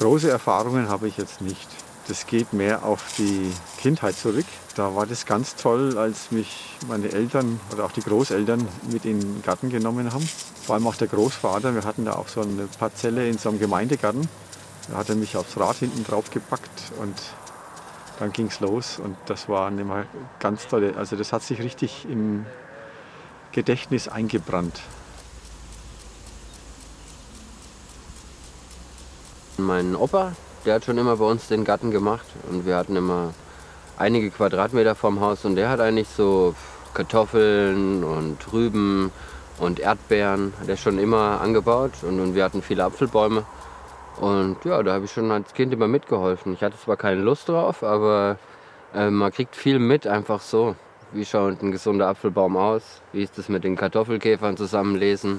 große Erfahrungen habe ich jetzt nicht. Das geht mehr auf die Kindheit zurück. Da war das ganz toll, als mich meine Eltern oder auch die Großeltern mit in den Garten genommen haben. Vor allem auch der Großvater. Wir hatten da auch so eine Parzelle in so einem Gemeindegarten. Da hat er mich aufs Rad hinten drauf gepackt und dann ging es los. Und das war immer ganz toll. Also das hat sich richtig im Gedächtnis eingebrannt. Mein Opa, der hat schon immer bei uns den Garten gemacht und wir hatten immer einige Quadratmeter vorm Haus und der hat eigentlich so Kartoffeln und Rüben und Erdbeeren, hat er schon immer angebaut und wir hatten viele Apfelbäume und ja, da habe ich schon als Kind immer mitgeholfen. Ich hatte zwar keine Lust drauf, aber man kriegt viel mit einfach so. Wie schaut ein gesunder Apfelbaum aus? Wie ist das mit den Kartoffelkäfern zusammenlesen?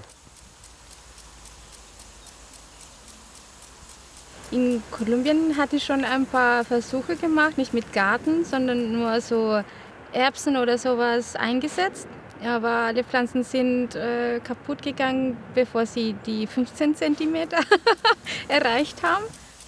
In Kolumbien hatte ich schon ein paar Versuche gemacht, nicht mit Garten, sondern nur so Erbsen oder sowas eingesetzt. Aber alle Pflanzen sind kaputt gegangen, bevor sie die 15 cm erreicht haben.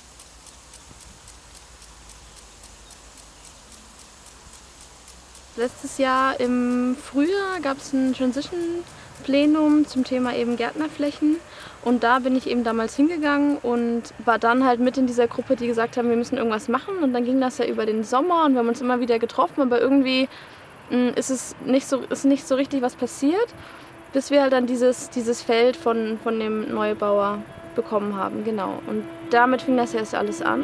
Letztes Jahr im Frühjahr gab es ein Transition-Plenum zum Thema eben Gärtnerflächen. Und da bin ich eben damals hingegangen und war dann halt mit in dieser Gruppe, die gesagt haben, wir müssen irgendwas machen. Und dann ging das ja über den Sommer und wir haben uns immer wieder getroffen, aber irgendwie ist nicht so richtig was passiert, bis wir halt dann dieses Feld von dem Neubauer bekommen haben. Genau. Und damit fing das erst alles an.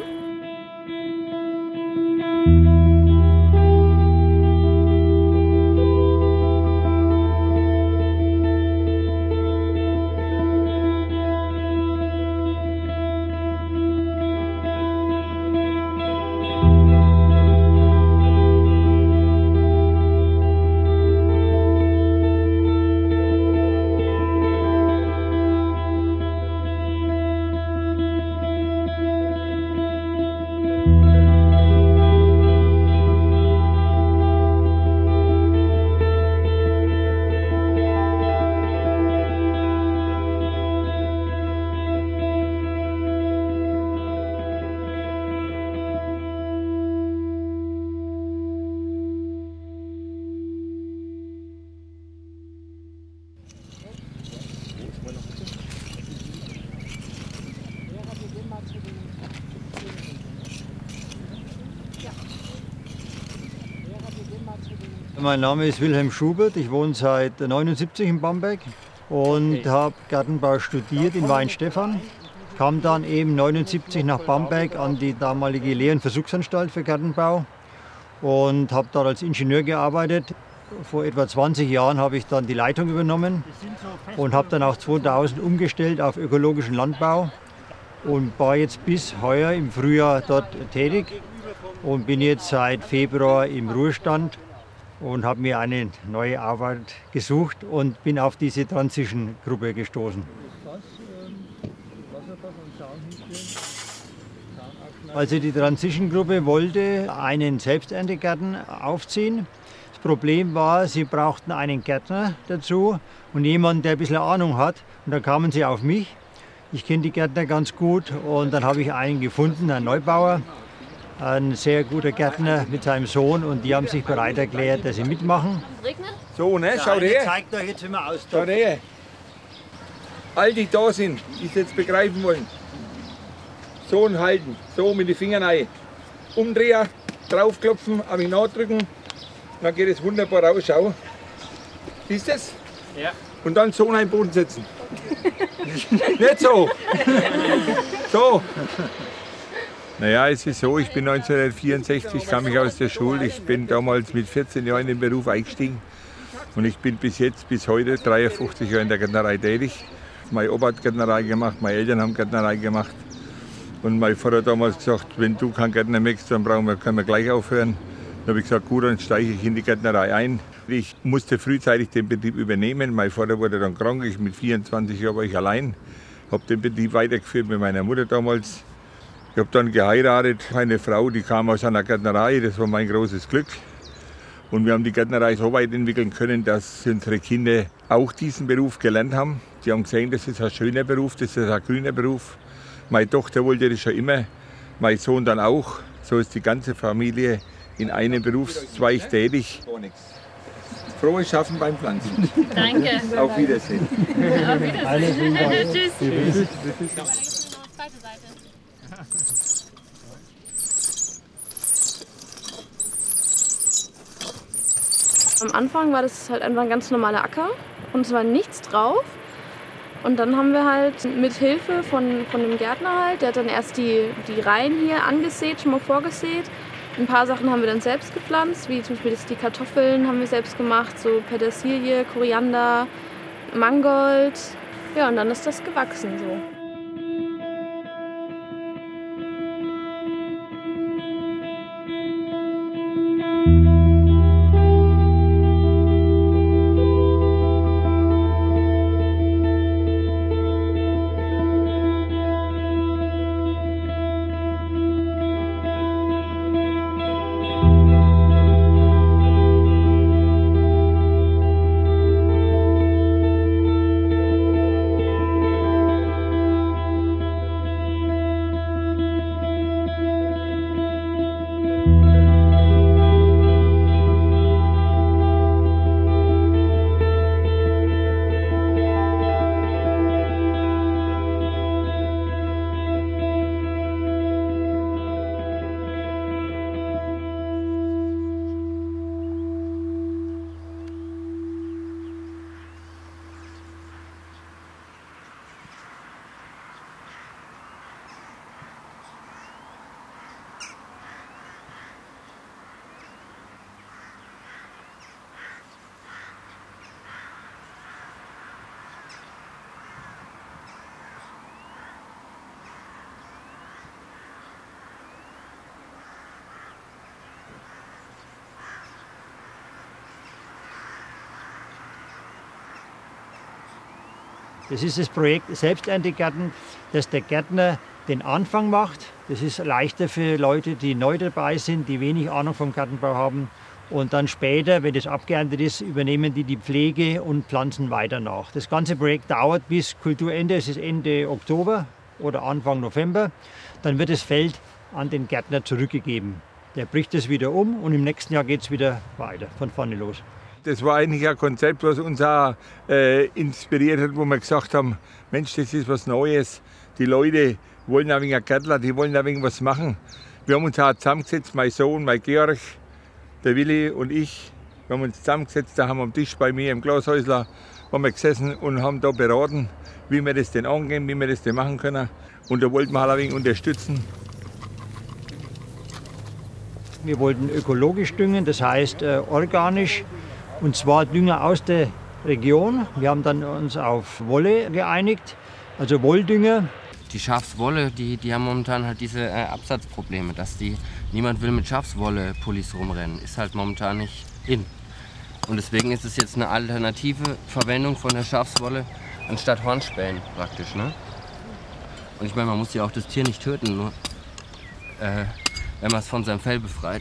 Mein Name ist Wilhelm Schubert, ich wohne seit 1979 in Bamberg und habe Gartenbau studiert in Weinstefan. Kam dann eben 1979 nach Bamberg an die damalige Lehr- und Versuchsanstalt für Gartenbau und habe dort als Ingenieur gearbeitet. Vor etwa 20 Jahren habe ich dann die Leitung übernommen und habe dann auch 2000 umgestellt auf ökologischen Landbau und war jetzt bis heuer im Frühjahr dort tätig und bin jetzt seit Februar im Ruhestand und habe mir eine neue Arbeit gesucht und bin auf diese Transition-Gruppe gestoßen. Also die Transition-Gruppe wollte einen Selbsterntegarten aufziehen. Das Problem war, sie brauchten einen Gärtner dazu und jemanden, der ein bisschen Ahnung hat. Und dann kamen sie auf mich. Ich kenne die Gärtner ganz gut und dann habe ich einen gefunden, einen Neubauer. Ein sehr guter Gärtner mit seinem Sohn und die haben sich bereit erklärt, dass sie mitmachen. So, ne? Schau her. Zeigt euch jetzt, wie man austauscht. Schau her. All die da sind, die es jetzt begreifen wollen. So und halten, so mit den Fingern rein. Umdrehen, draufklopfen, an mich nachdrücken, dann geht es wunderbar raus. Schau. Siehst du das? Ja. Und dann so in den Boden setzen. Nicht so. So. Naja, es ist so, ich bin 1964, kam ich aus der Schule. Ich bin damals mit 14 Jahren in den Beruf eingestiegen. Und ich bin bis heute 53 Jahre in der Gärtnerei tätig. Mein Opa hat Gärtnerei gemacht, meine Eltern haben Gärtnerei gemacht. Und mein Vater hat damals gesagt, wenn du keinen Gärtner möchtest, dann können wir gleich aufhören. Dann habe ich gesagt, gut, dann steige ich in die Gärtnerei ein. Ich musste frühzeitig den Betrieb übernehmen. Mein Vater wurde dann krank, mit 24 Jahren war ich allein. Habe den Betrieb weitergeführt mit meiner Mutter damals. Ich habe dann geheiratet, eine Frau, die kam aus einer Gärtnerei, das war mein großes Glück. Und wir haben die Gärtnerei so weit entwickeln können, dass unsere Kinder auch diesen Beruf gelernt haben. Die haben gesehen, das ist ein schöner Beruf, das ist ein grüner Beruf. Meine Tochter wollte das schon immer, mein Sohn dann auch. So ist die ganze Familie in einem Berufszweig tätig. Frohes Schaffen beim Pflanzen. Danke. Auf Wiedersehen. Auf Wiedersehen. Tschüss. Am Anfang war das halt einfach ein ganz normaler Acker und es war nichts drauf. Und dann haben wir halt mit Hilfe von dem Gärtner halt, der hat dann erst die Reihen hier angesät, schon mal vorgesät. Ein paar Sachen haben wir dann selbst gepflanzt, wie zum Beispiel die Kartoffeln haben wir selbst gemacht, so Petersilie, Koriander, Mangold. Ja, und dann ist das gewachsen so. Das ist das Projekt Selbsterntegärten, dass der Gärtner den Anfang macht. Das ist leichter für Leute, die neu dabei sind, die wenig Ahnung vom Gartenbau haben. Und dann später, wenn das abgeerntet ist, übernehmen die Pflege und pflanzen weiter nach. Das ganze Projekt dauert bis Kulturende, es ist Ende Oktober oder Anfang November. Dann wird das Feld an den Gärtner zurückgegeben. Der bricht es wieder um und im nächsten Jahr geht es wieder weiter, von vorne los. Das war eigentlich ein Konzept, was uns auch inspiriert hat, wo wir gesagt haben, Mensch, das ist was Neues. Die Leute wollen ein wenig Gärtler, die wollen ein wenig was machen. Wir haben uns auch zusammengesetzt, mein Sohn, mein Georg, der Willi und ich. Wir haben uns zusammengesetzt, da haben wir am Tisch bei mir im Glashäusler haben wir gesessen und haben da beraten, wie wir das denn angehen, wie wir das denn machen können. Und da wollten wir halt ein wenig unterstützen. Wir wollten ökologisch düngen, das heißt organisch. Und zwar Dünger aus der Region. Wir haben dann uns auf Wolle geeinigt, also Wolldünger. Die Schafswolle, die haben momentan halt diese Absatzprobleme, dass niemand will mit Schafswolle-Pullis rumrennen. Ist halt momentan nicht in. Und deswegen ist es jetzt eine alternative Verwendung von der Schafswolle anstatt Hornspänen praktisch. Ne? Und ich meine, man muss ja auch das Tier nicht töten, nur wenn man es von seinem Fell befreit.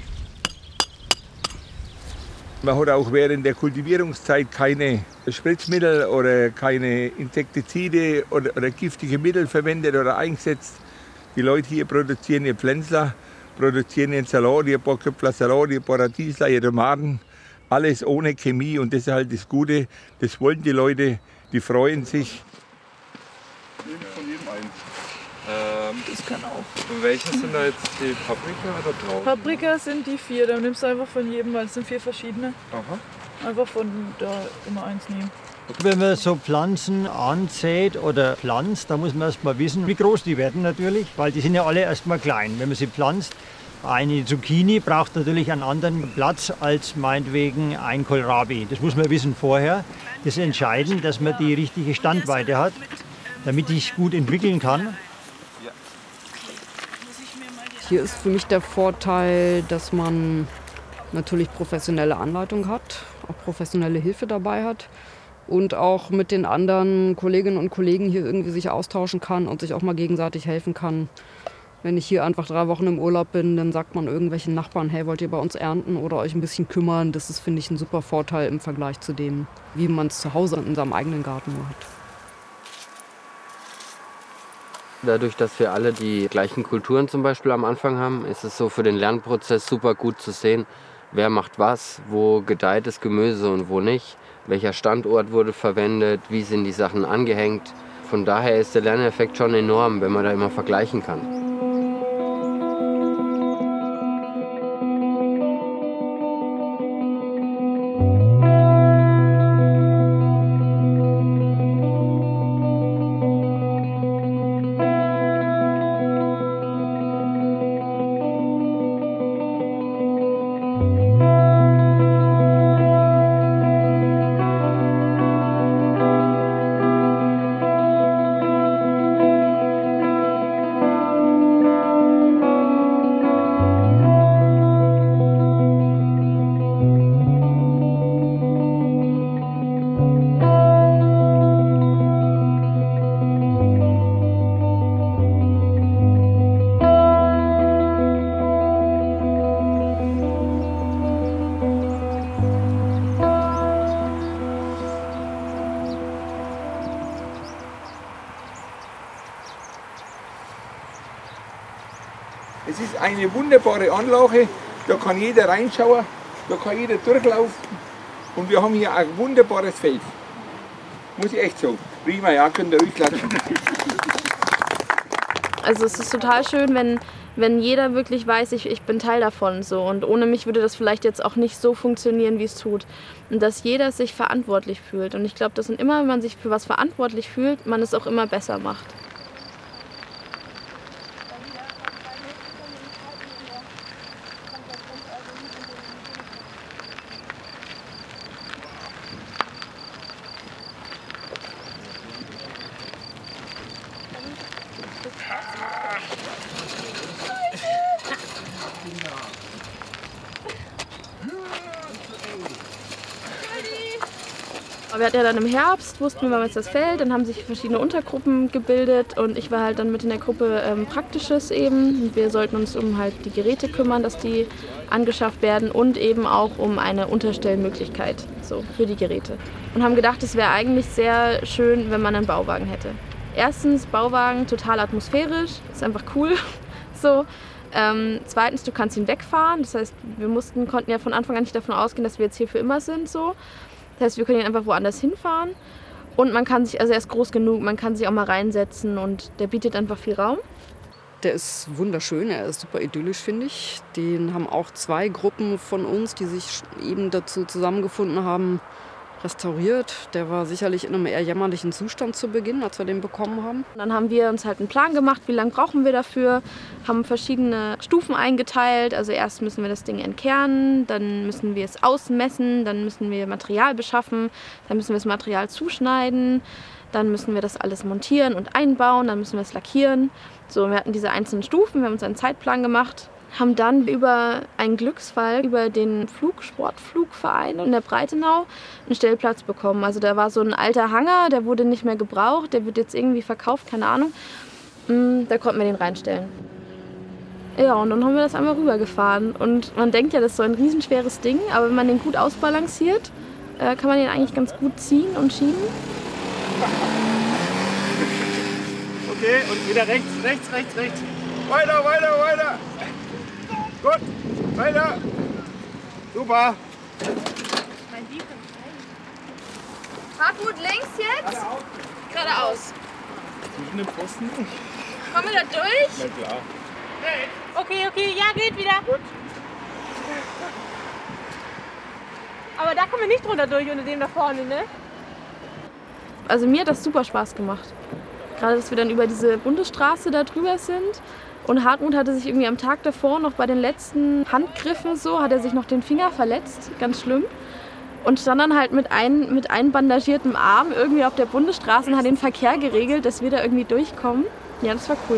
Man hat auch während der Kultivierungszeit keine Spritzmittel oder keine Insektizide oder giftige Mittel verwendet oder eingesetzt. Die Leute hier produzieren ihr Pflänzler, produzieren ihren Salat, ihr paar Köpfler Salat, ihr paar Radiesler, ihr Tomaten. Alles ohne Chemie und das ist halt das Gute. Das wollen die Leute, die freuen sich. Von jedem eins. Das kann auch. Und welche sind da jetzt die Paprika oder drauf? Paprika sind die 4, da nimmst du einfach von jedem, weil es sind 4 verschiedene. Aha. Einfach von da immer eins nehmen. Wenn man so Pflanzen ansät oder pflanzt, da muss man erst mal wissen, wie groß die werden natürlich, weil die sind ja alle erst mal klein. Wenn man sie pflanzt, eine Zucchini braucht natürlich einen anderen Platz als meinetwegen ein Kohlrabi. Das muss man wissen vorher. Das ist entscheidend, dass man die richtige Standweite hat, damit die sich gut entwickeln kann. Hier ist für mich der Vorteil, dass man natürlich professionelle Anleitung hat, auch professionelle Hilfe dabei hat und auch mit den anderen Kolleginnen und Kollegen hier irgendwie sich austauschen kann und sich auch mal gegenseitig helfen kann. Wenn ich hier einfach 3 Wochen im Urlaub bin, dann sagt man irgendwelchen Nachbarn, hey, wollt ihr bei uns ernten oder euch ein bisschen kümmern? Das ist, finde ich, ein super Vorteil im Vergleich zu dem, wie man es zu Hause in seinem eigenen Garten nur hat. Dadurch, dass wir alle die gleichen Kulturen zum Beispiel am Anfang haben, ist es so für den Lernprozess super gut zu sehen, wer macht was, wo gedeiht das Gemüse und wo nicht, welcher Standort wurde verwendet, wie sind die Sachen angehängt. Von daher ist der Lerneffekt schon enorm, wenn man da immer vergleichen kann. Es ist eine wunderbare Anlage, da kann jeder reinschauen, da kann jeder durchlaufen und wir haben hier ein wunderbares Feld. Muss ich echt sagen. Prima, ja, könnt ihr ruhig klatschen. Also es ist total schön, wenn jeder wirklich weiß, ich bin Teil davon. So. Und ohne mich würde das vielleicht jetzt auch nicht so funktionieren, wie es tut. Und dass jeder sich verantwortlich fühlt. Und ich glaube, dass immer, wenn man sich für was verantwortlich fühlt, man es auch immer besser macht. Wir hatten ja dann im Herbst, wussten wir, wann jetzt das Feld, dann haben sich verschiedene Untergruppen gebildet und ich war halt dann mit in der Gruppe Praktisches eben. Und wir sollten uns um halt die Geräte kümmern, dass die angeschafft werden und eben auch um eine Unterstellmöglichkeit so, für die Geräte. Und haben gedacht, es wäre eigentlich sehr schön, wenn man einen Bauwagen hätte. Erstens, Bauwagen total atmosphärisch, ist einfach cool. So. Zweitens, du kannst ihn wegfahren, das heißt, wir konnten ja von Anfang an nicht davon ausgehen, dass wir jetzt hier für immer sind. So. Das heißt, wir können ihn einfach woanders hinfahren und man kann sich, also er ist groß genug, man kann sich auch mal reinsetzen und der bietet einfach viel Raum. Der ist wunderschön, er ist super idyllisch, finde ich. Den haben auch 2 Gruppen von uns, die sich eben dazu zusammengefunden haben, restauriert. Der war sicherlich in einem eher jämmerlichen Zustand zu Beginn, als wir den bekommen haben. Und dann haben wir uns halt einen Plan gemacht, wie lange brauchen wir dafür, haben verschiedene Stufen eingeteilt. Also erst müssen wir das Ding entkernen, dann müssen wir es ausmessen, dann müssen wir Material beschaffen, dann müssen wir das Material zuschneiden, dann müssen wir das alles montieren und einbauen, dann müssen wir es lackieren. So, wir hatten diese einzelnen Stufen, wir haben uns einen Zeitplan gemacht. Haben dann über einen Glücksfall, über den Sportflugverein in der Breitenau einen Stellplatz bekommen. Also da war so ein alter Hangar, der wurde nicht mehr gebraucht, der wird jetzt irgendwie verkauft, keine Ahnung. Da konnten wir den reinstellen. Ja, und dann haben wir das einmal rübergefahren. Und man denkt ja, das ist so ein riesenschweres Ding, aber wenn man den gut ausbalanciert, kann man den eigentlich ganz gut ziehen und schieben. Okay, und wieder rechts, rechts, rechts, rechts. Weiter, weiter, weiter. Gut, weiter. Super. Hartmut, links jetzt? Geradeaus. Zwischen den Pfosten nicht. Kommen wir da durch? Na klar. Okay, okay, ja, geht wieder. Gut. Aber da kommen wir nicht drunter durch, unter dem da vorne, ne? Also mir hat das super Spaß gemacht. Gerade, dass wir dann über diese Bundesstraße da drüber sind. Und Hartmut hatte sich irgendwie am Tag davor noch bei den letzten Handgriffen so, hat er sich noch den Finger verletzt, ganz schlimm. Und stand dann halt mit einbandagiertem Arm irgendwie auf der Bundesstraße und hat den Verkehr geregelt, dass wir da irgendwie durchkommen. Ja, das war cool.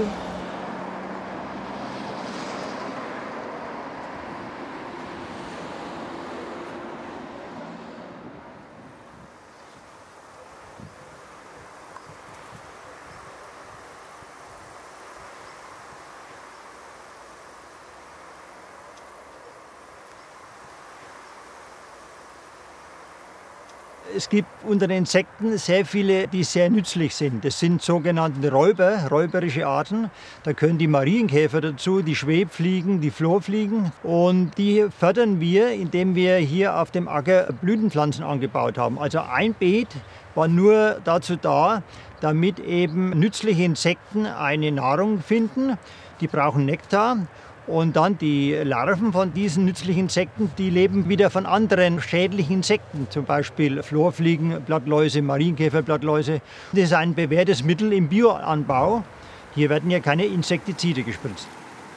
Es gibt unter den Insekten sehr viele, die sehr nützlich sind. Das sind sogenannte Räuber, räuberische Arten. Da gehören die Marienkäfer dazu, die Schwebfliegen, die Florfliegen. Und die fördern wir, indem wir hier auf dem Acker Blütenpflanzen angebaut haben. Also ein Beet war nur dazu da, damit eben nützliche Insekten eine Nahrung finden. Die brauchen Nektar. Und dann die Larven von diesen nützlichen Insekten, die leben wieder von anderen schädlichen Insekten, zum Beispiel Florfliegen, Blattläuse, Marienkäferblattläuse. Das ist ein bewährtes Mittel im Bioanbau. Hier werden ja keine Insektizide gespritzt.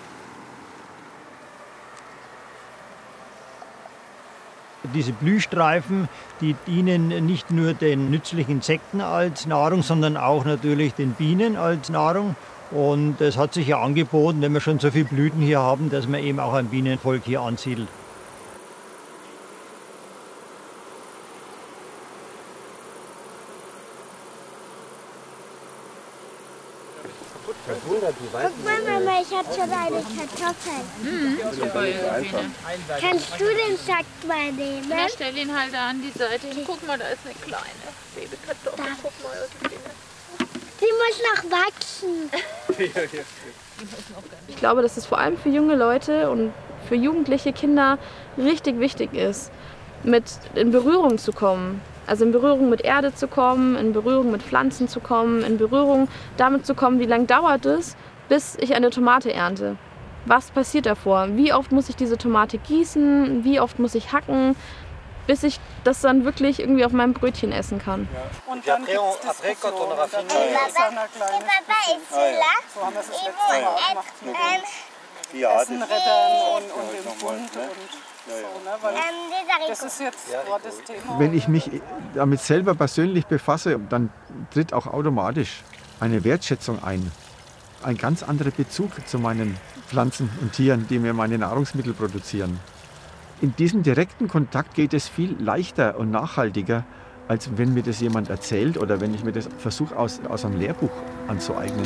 Diese Blühstreifen, die dienen nicht nur den nützlichen Insekten als Nahrung, sondern auch natürlich den Bienen als Nahrung. Und es hat sich ja angeboten, wenn wir schon so viele Blüten hier haben, dass man eben auch ein Bienenvolk hier ansiedelt. Guck mal, Mama, ich habe schon eine Kartoffel. Super, Josephine. Kannst du den Sack mal nehmen? Na, stell ihn halt da an die Seite. Guck mal, da ist eine kleine Babykartoffel. Guck mal, Josephine. Sie muss noch wachsen. Ich glaube, dass es vor allem für junge Leute und für jugendliche Kinder richtig wichtig ist, in Berührung zu kommen. Also in Berührung mit Erde zu kommen, in Berührung mit Pflanzen zu kommen, in Berührung damit zu kommen, wie lange dauert es, bis ich eine Tomate ernte. Was passiert davor? Wie oft muss ich diese Tomate gießen? Wie oft muss ich hacken? Bis ich das dann wirklich irgendwie auf meinem Brötchen essen kann. Ja. Und dann gibt's das so, so eine kleine... So haben wir es das letzte Mal auch gemacht. Essen retten und den Bund und so, ne? Weil das ist jetzt das Thema. Wenn ich mich damit selber persönlich befasse, dann tritt auch automatisch eine Wertschätzung ein. Ein ganz anderer Bezug zu meinen Pflanzen und Tieren, die mir meine Nahrungsmittel produzieren. In diesem direkten Kontakt geht es viel leichter und nachhaltiger, als wenn mir das jemand erzählt oder wenn ich mir das versuche, aus einem Lehrbuch anzueignen.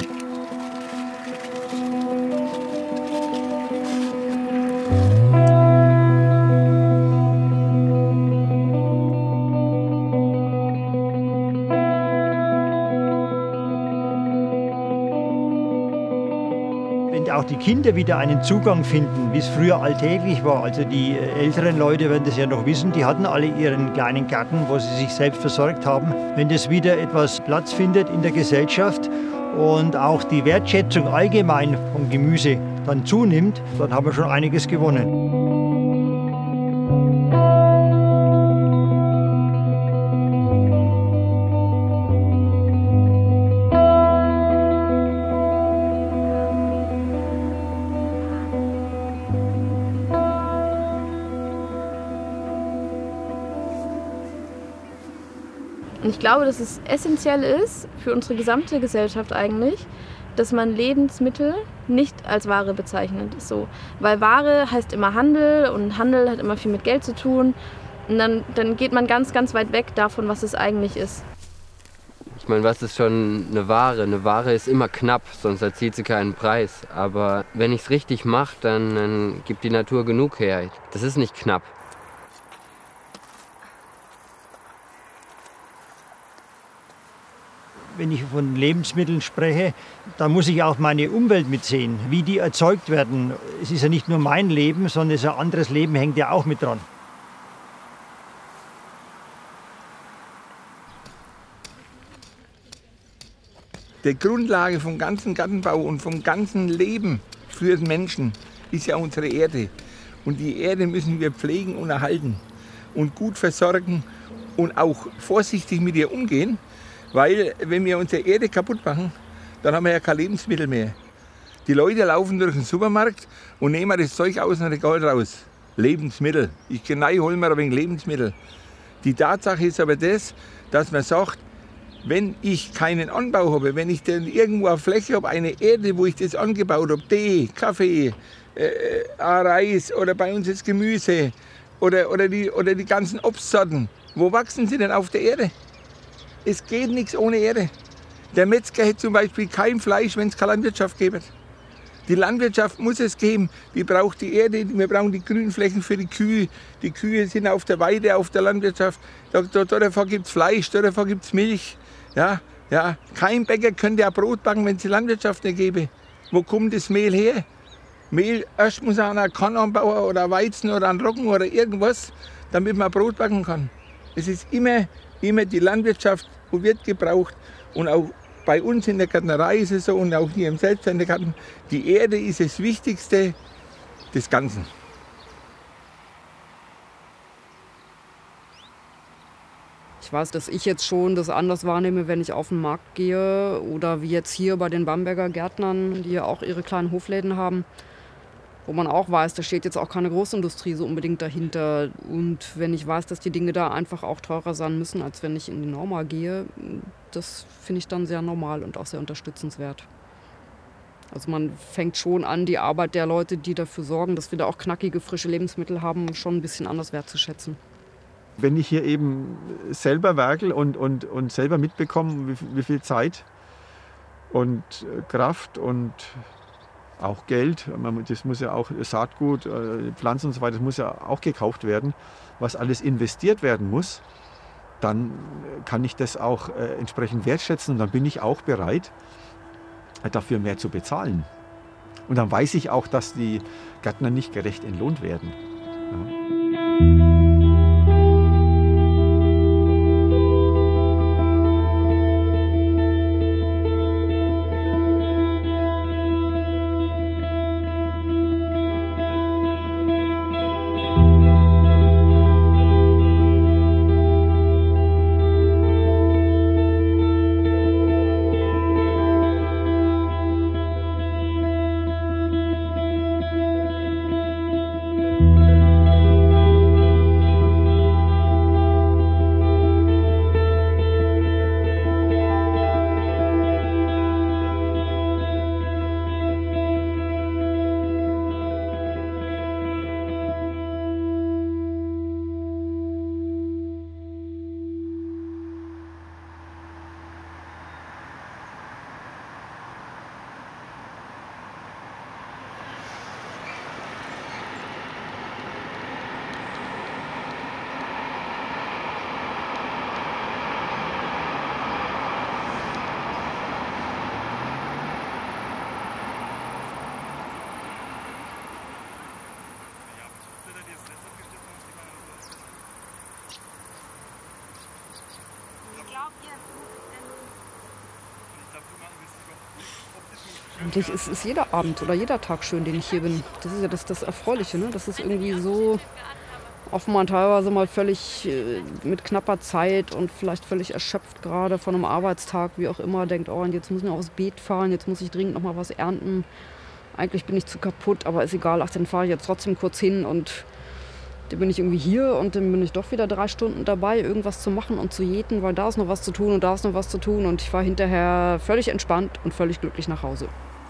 Auch die Kinder wieder einen Zugang finden, wie es früher alltäglich war. Also die älteren Leute werden das ja noch wissen, die hatten alle ihren kleinen Garten, wo sie sich selbst versorgt haben. Wenn das wieder etwas Platz findet in der Gesellschaft und auch die Wertschätzung allgemein vom Gemüse dann zunimmt, dann haben wir schon einiges gewonnen. Und ich glaube, dass es essentiell ist für unsere gesamte Gesellschaft eigentlich, dass man Lebensmittel nicht als Ware bezeichnet. So. Weil Ware heißt immer Handel und Handel hat immer viel mit Geld zu tun. Und dann geht man ganz, ganz weit weg davon, was es eigentlich ist. Ich meine, was ist schon eine Ware? Eine Ware ist immer knapp, sonst erzielt sie keinen Preis. Aber wenn ich es richtig mache, dann gibt die Natur genug her. Das ist nicht knapp. Wenn ich von Lebensmitteln spreche, dann muss ich auch meine Umwelt mitsehen, wie die erzeugt werden. Es ist ja nicht nur mein Leben, sondern ein anderes Leben hängt ja auch mit dran. Die Grundlage vom ganzen Gartenbau und vom ganzen Leben für den Menschen ist ja unsere Erde. Und die Erde müssen wir pflegen und erhalten und gut versorgen und auch vorsichtig mit ihr umgehen. Weil, wenn wir unsere Erde kaputt machen, dann haben wir ja kein Lebensmittel mehr. Die Leute laufen durch den Supermarkt und nehmen das Zeug aus dem Regal raus. Lebensmittel. Ich gehe rein, hol mir ein wenig Lebensmittel. Die Tatsache ist aber das, dass man sagt, wenn ich keinen Anbau habe, wenn ich denn irgendwo eine Fläche habe, eine Erde, wo ich das angebaut habe, Tee, Kaffee, Reis oder bei uns das Gemüse oder die ganzen Obstsorten, wo wachsen sie denn auf der Erde? Es geht nichts ohne Erde. Der Metzger hätte zum Beispiel kein Fleisch, wenn es keine Landwirtschaft gäbe. Die Landwirtschaft muss es geben. Die braucht die Erde, wir brauchen die Grünflächen für die Kühe. Die Kühe sind auf der Weide, auf der Landwirtschaft. Davon gibt es Fleisch, davon gibt es Milch. Ja, kein Bäcker könnte ja Brot backen, wenn es die Landwirtschaft nicht gäbe. Wo kommt das Mehl her? Mehl, erst muss einer Korn anbauen oder Weizen oder einen Roggen oder irgendwas, damit man Brot backen kann. Es ist immer die Landwirtschaft, wo wird gebraucht. Und auch bei uns in der Gärtnerei ist es so und auch hier im Selbstständigengarten, die Erde ist das Wichtigste des Ganzen. Ich weiß, dass ich jetzt schon das anders wahrnehme, wenn ich auf den Markt gehe oder wie jetzt hier bei den Bamberger Gärtnern, die ja auch ihre kleinen Hofläden haben, wo man auch weiß, da steht jetzt auch keine Großindustrie so unbedingt dahinter. Und wenn ich weiß, dass die Dinge da einfach auch teurer sein müssen, als wenn ich in die Norma gehe, das finde ich dann sehr normal und auch sehr unterstützenswert. Also man fängt schon an, die Arbeit der Leute, die dafür sorgen, dass wir da auch knackige, frische Lebensmittel haben, schon ein bisschen anders wertzuschätzen. Wenn ich hier eben selber werkel und selber mitbekomme, wie viel Zeit und Kraft und auch Geld, das muss ja auch Saatgut, Pflanzen und so weiter, das muss ja auch gekauft werden, was alles investiert werden muss, dann kann ich das auch entsprechend wertschätzen und dann bin ich auch bereit, dafür mehr zu bezahlen. Und dann weiß ich auch, dass die Gärtner nicht gerecht entlohnt werden. Ja. Eigentlich ist jeder Abend oder jeder Tag schön, den ich hier bin. Das ist ja das Erfreuliche, ne? Das ist irgendwie so, auch man teilweise mal völlig mit knapper Zeit und vielleicht völlig erschöpft gerade von einem Arbeitstag, wie auch immer, denkt, oh, und jetzt muss ich noch aufs Beet fahren, jetzt muss ich dringend noch mal was ernten. Eigentlich bin ich zu kaputt, aber ist egal, ach, dann fahre ich jetzt trotzdem kurz hin und dann bin ich irgendwie hier und dann bin ich doch wieder 3 Stunden dabei, irgendwas zu machen und zu jäten, weil da ist noch was zu tun und da ist noch was zu tun und ich fahre hinterher völlig entspannt und völlig glücklich nach Hause.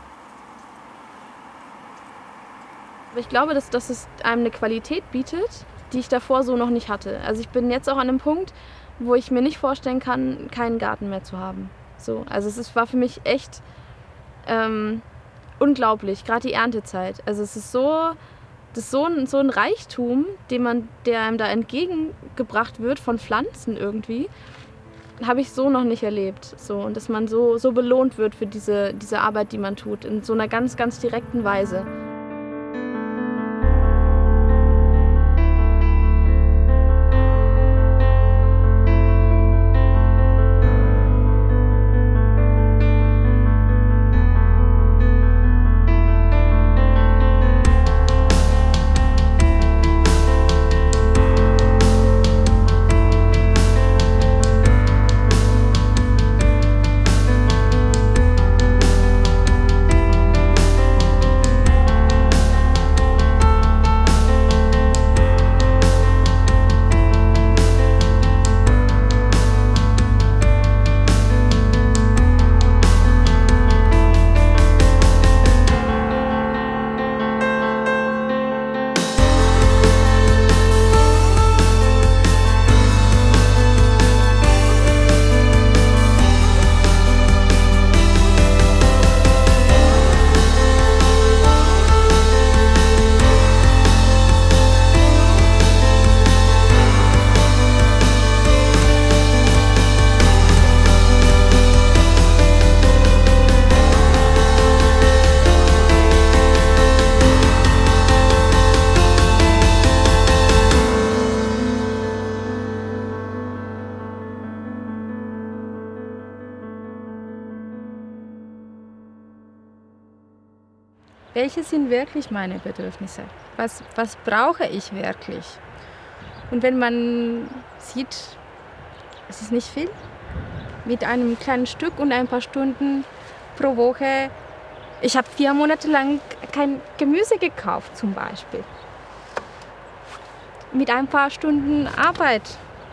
Aber ich glaube, dass es einem eine Qualität bietet, die ich davor so noch nicht hatte. Also ich bin jetzt auch an einem Punkt, wo ich mir nicht vorstellen kann, keinen Garten mehr zu haben. So, also war für mich echt unglaublich, gerade die Erntezeit. Also es ist so ein Reichtum, der einem da entgegengebracht wird von Pflanzen irgendwie, habe ich so noch nicht erlebt. So, und dass man so belohnt wird für diese Arbeit, die man tut, in so einer ganz, ganz direkten Weise. welche sind wirklich meine Bedürfnisse? Was brauche ich wirklich? Und wenn man sieht, es ist nicht viel, mit einem kleinen Stück und ein paar Stunden pro Woche. Ich habe 4 Monate lang kein Gemüse gekauft zum Beispiel. Mit ein paar Stunden Arbeit.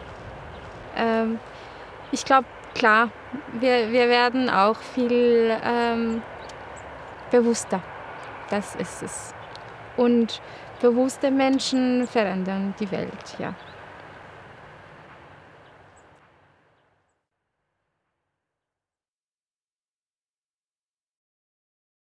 Ich glaube, klar, wir werden auch viel bewusster. Das ist es. Und bewusste Menschen verändern die Welt, ja.